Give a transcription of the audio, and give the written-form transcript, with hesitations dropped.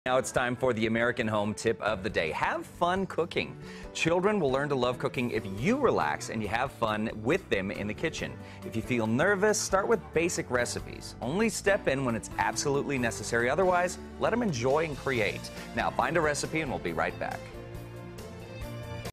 Now it's time for the American Home Tip of the Day. Have fun cooking. Children will learn to love cooking if you relax and you have fun with them in the kitchen. If you feel nervous, start with basic recipes. Only step in when it's absolutely necessary. Otherwise, let them enjoy and create. Now find a recipe and we'll be right back.